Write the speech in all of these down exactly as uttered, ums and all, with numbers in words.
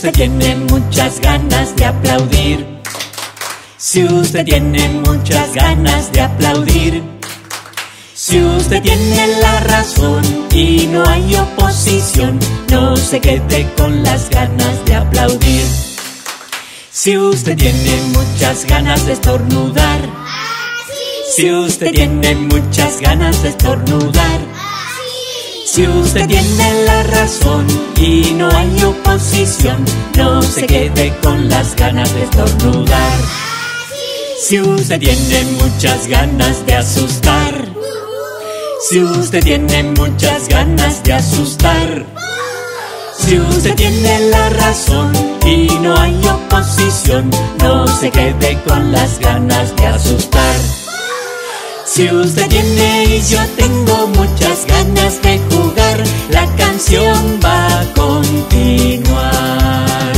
usted tiene muchas ganas de aplaudir, si usted tiene muchas ganas de aplaudir, si usted tiene la razón y no hay oposición, no se quede con las ganas de aplaudir. Si usted tiene muchas ganas de estornudar, si usted tiene muchas ganas de estornudar, si usted tiene la razón y no hay oposición, no se quede con las ganas de estornudar. Si usted tiene muchas ganas de asustar, si usted tiene muchas ganas de asustar, si usted tiene la razón y no hay oposición, no se quede con las ganas de asustar. Si usted tiene y yo tengo muchas ganas de jugar, la canción va a continuar.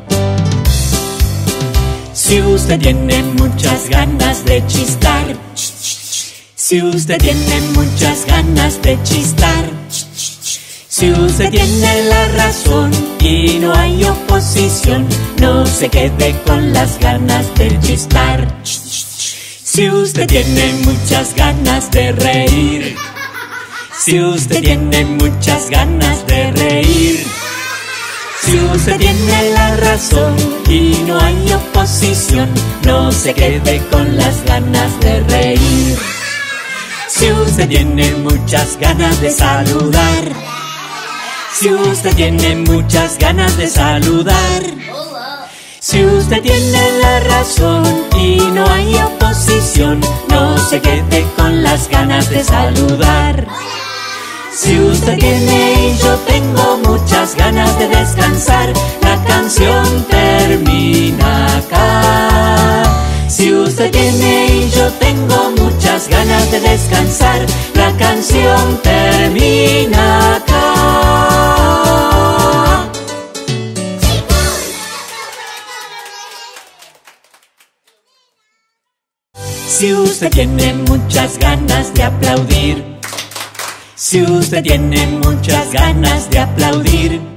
Si usted tiene muchas ganas de chistar, si usted tiene muchas ganas de chistar, si usted tiene la razón y no hay oposición, no se quede con las ganas de chistar. Si usted tiene muchas ganas de reír, si usted tiene muchas ganas de reír, si usted tiene la razón y no hay oposición, no se quede con las ganas de reír. Si usted tiene muchas ganas de saludar, si usted tiene muchas ganas de saludar, si usted tiene la razón y no hay oposición, no se quede con las ganas de saludar. Si usted tiene y yo tengo muchas ganas de descansar, la canción termina acá. Si usted tiene y yo tengo muchas ganas de descansar, la canción termina acá. Si usted tiene muchas ganas de aplaudir, si usted tiene muchas ganas de aplaudir,